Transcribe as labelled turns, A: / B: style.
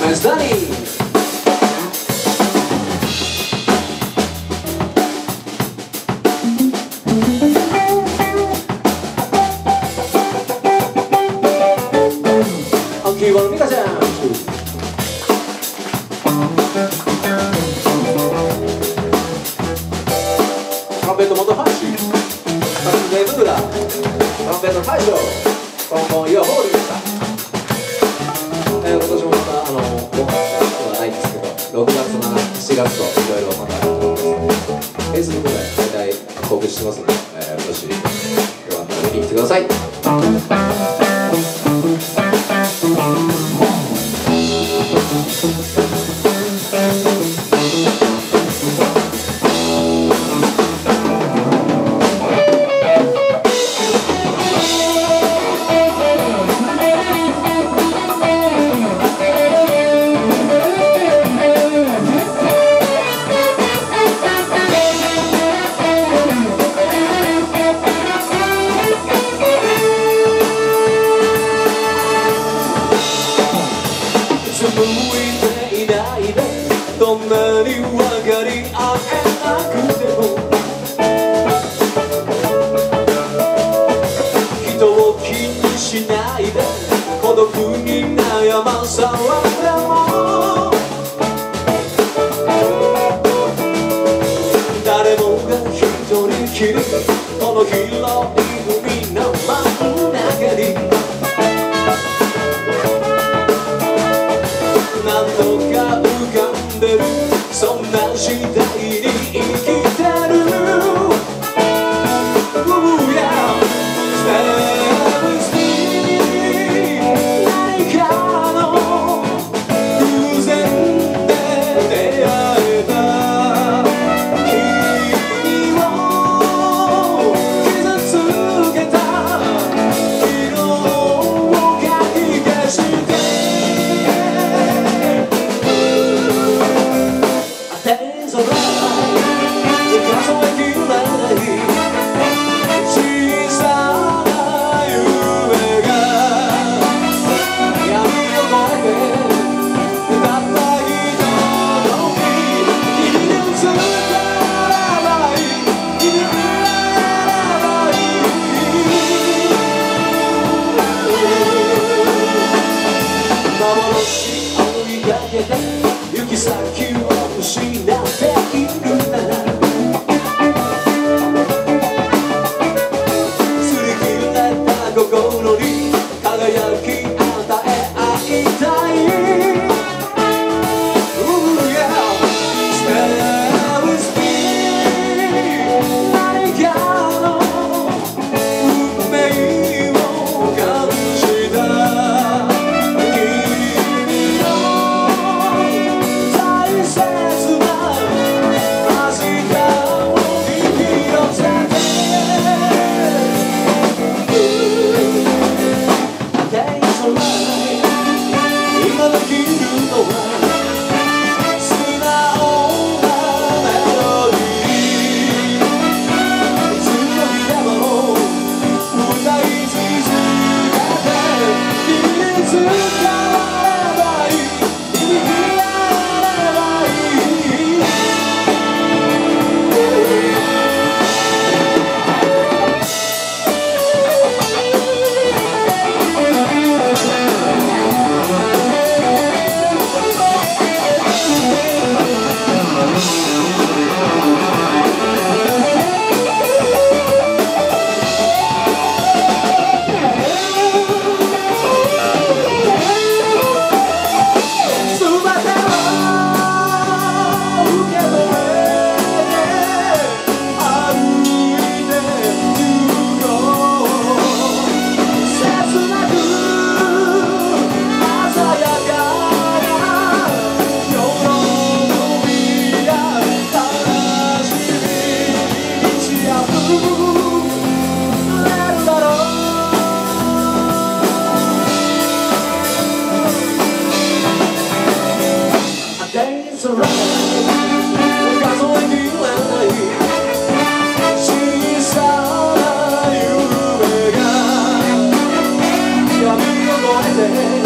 A: ナイスダニー。キーボードミカちゃん。トランペット元ハッシュ、サムネブーラ、トランペット大将、トロンボーン岩ホールでした。今年もまた5月はないんですけど、6月7月といろいろまたFacebook で大体公開してますので、もしよかったら見に来てください。どんなに分かり合えなくても人を気にしないで孤独に悩まされても誰もが一人きりこの広い海の真ん中に何度かそんな時代に生きてる。何かの偶然で出会えた君を傷つけた色をかき消して行き先を失っているなら擦り切れた心に輝き与え合いたい。Stay with me 何かの運命を感じた小さな夢が闇を越えて